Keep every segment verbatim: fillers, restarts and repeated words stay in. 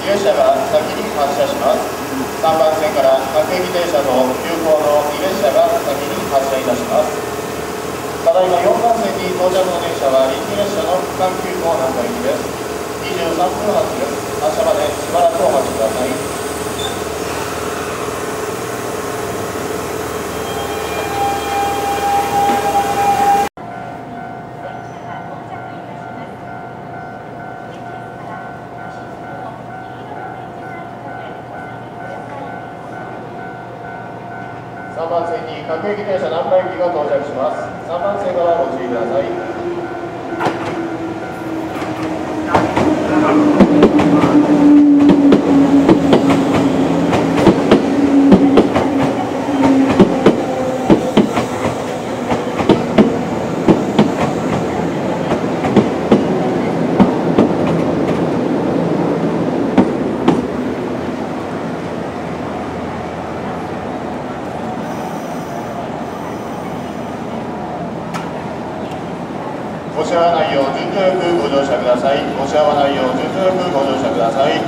列車が先に発車します。さんばん線から各駅停車と急行のに列車が先に発車いたします。ただいまよんばん線に到着の電車は臨時列車の区間急行南波行きです。にじゅうさんぷんはつです。発車までしばらくお待ちください。さんばん線に各駅停車南波行きが到着します。さんばん線側ご注意ください。ご支合わないよう順序よくご乗車ください。ご支合わないよう順序よくご乗車ください。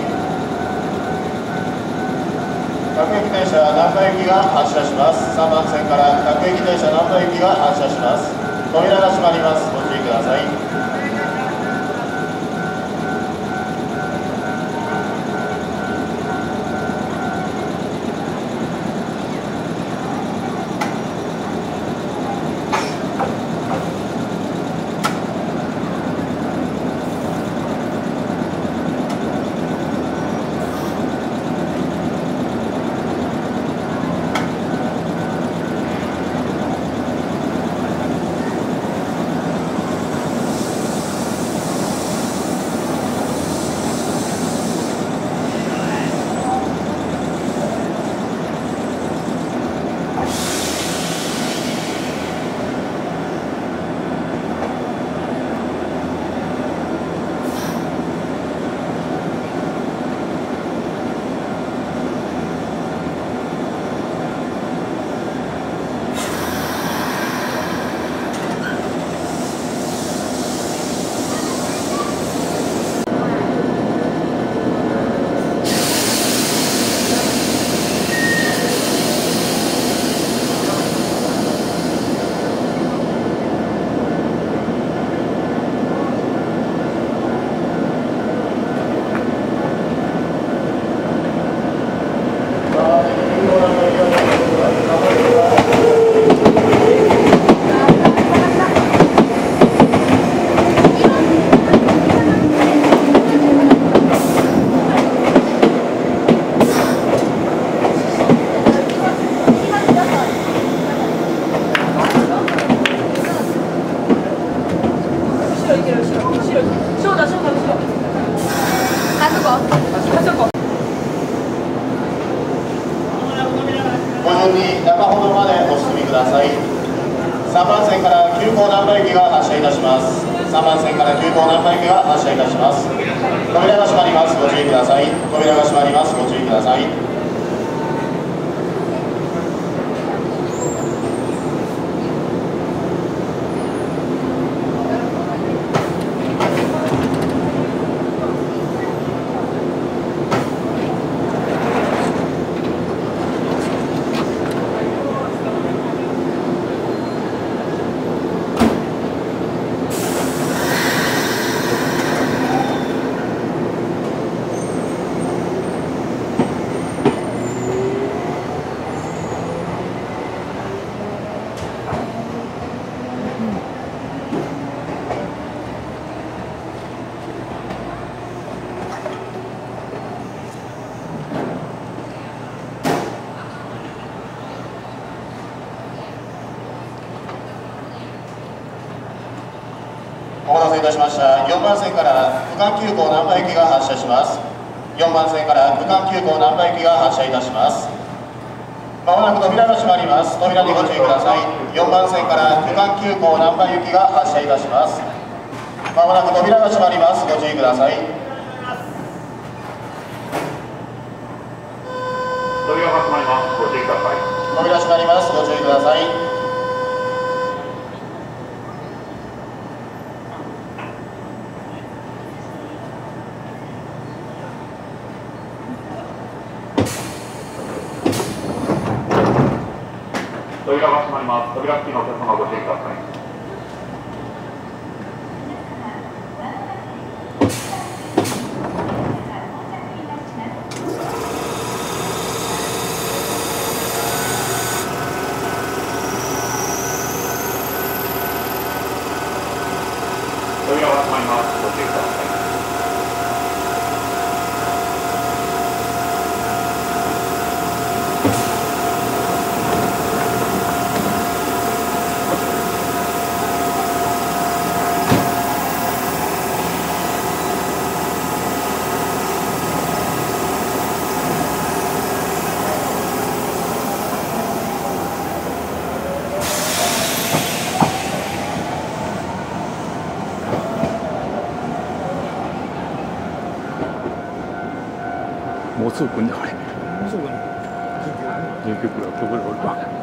各駅停車南波行きが発車します。さんばん線から各駅停車南波行きが発車します。扉が閉まります。ご注意ください。ご順に中ほどまでお進みください。さんばん線から急行南波行きが発車いたします。さんばん線から急行南波行きが発車いたします。扉が閉まります。ご注意ください。扉が閉まります。ご注意ください。お待たせいたしました。よんばん線から区間急行南波行きが発車します。よんばん線から区間急行南波行きが発車いたします。まもなく扉が閉まります。扉にご注意ください。よんばん線から区間急行南波行きが発車いたします。まもなく扉が閉まります。ご注意ください。 扉が閉まります。ご注意ください。 扉閉まります。ご注意ください。 扉が閉まります。扉付近のお客様ご注意ください。扉が閉まります。ご注意ください。 もうすぐ来んねあれ。もうすぐ来る。入居来る。ここで降りた。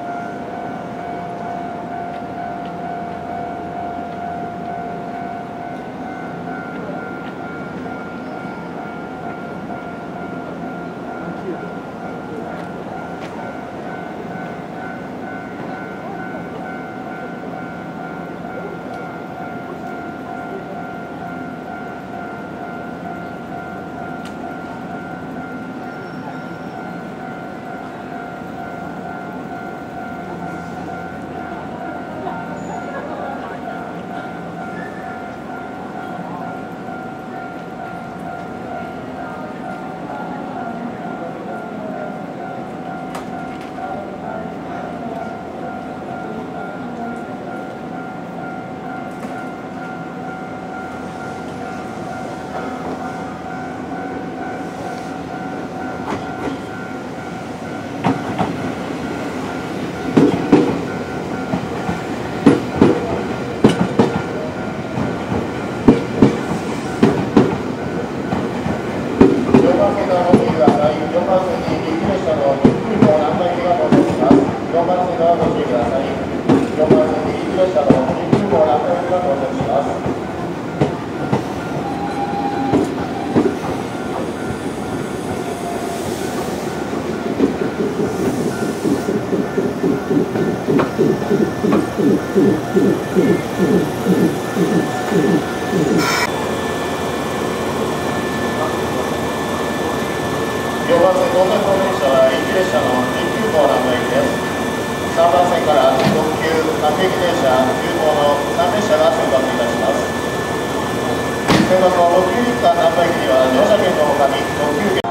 よんばん線到着の電車は臨時列車のじゅうきゅう号南部駅です。さんばん線から特急各駅電車じゅう号のさん列車が出発いたします。先発の特急一貫南部駅には乗車券のほかに特急券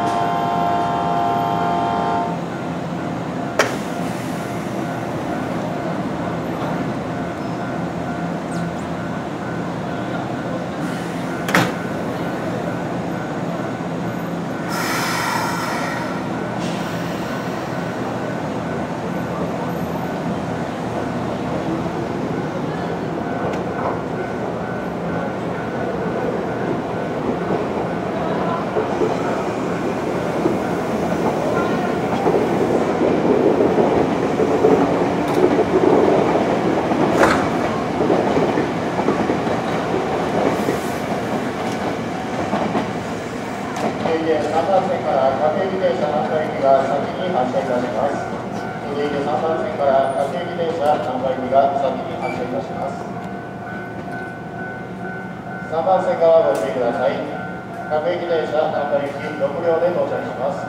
さんばん線から各駅電車南波駅が先に発車いたします。続いてさんばん線から各駅電車南波駅が先に発車いたします。さんばん線側ご注意ください。各駅電車南波駅ろく両で到着します。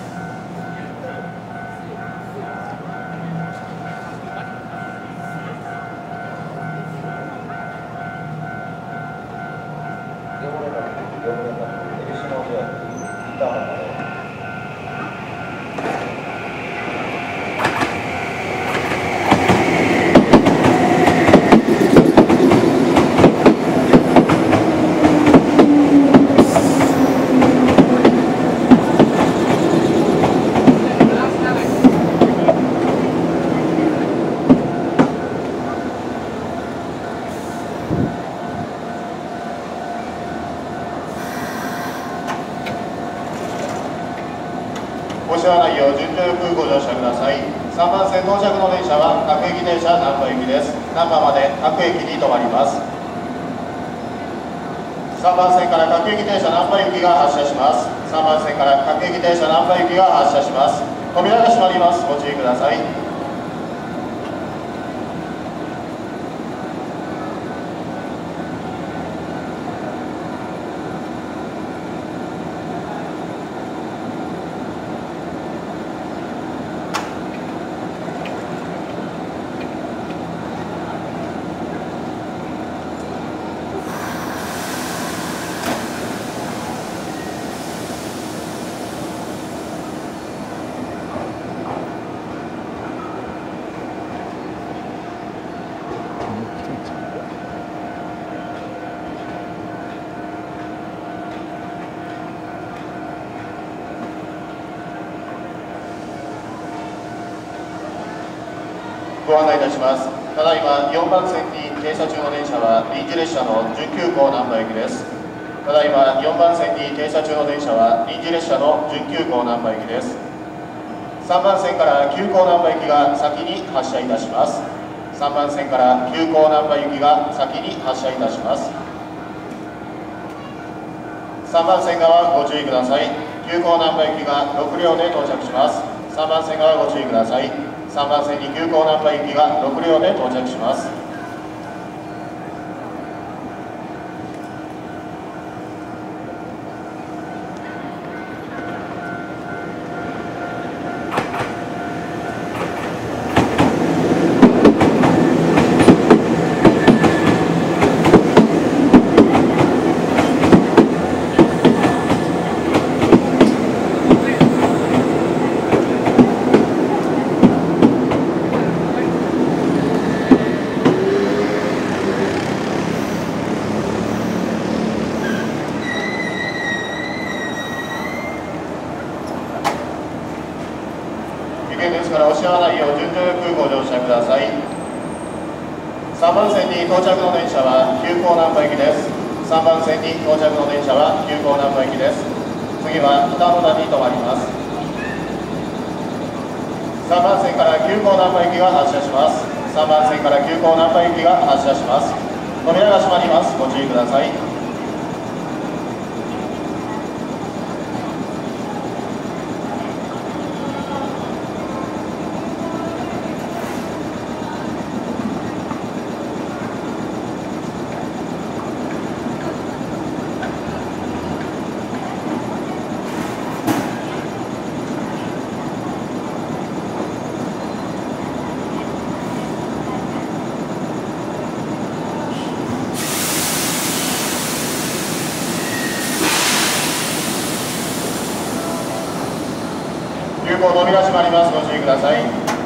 ご車内を順序よくご乗車ください。さんばん線到着の電車は各駅電車難波駅です。難波まで各駅に停まります。さんばん線から各駅電車難波行きが発車します。さんばん線から各駅電車難波行きが発車します。扉が閉まります。ご注意ください。 ご案内いたします。ただいまよんばん線に停車中の電車は臨時列車の準急行難波駅です。ただいまよんばん線に停車中の電車は臨時列車の準急行難波駅です。さんばん線から急行難波駅が先に発車いたします。さんばん線から急行難波行きが先に発車いたします。さんばん線側ご注意ください。急行難波行きがろく両で到着します。さんばん線側ご注意ください。さんばん線に急行難波行きがろく両で到着します。危険ですから押し合わないよう順調よくご乗車ください。さんばん線に到着の電車は急行難波行きです。さんばん線に到着の電車は急行難波行きです。次は北野田に停まります。さんばん線から急行難波行きが発車します。さんばん線から急行難波行きが発車します。扉が閉まります。ご注意ください。急行扉閉まります。ご注意ください。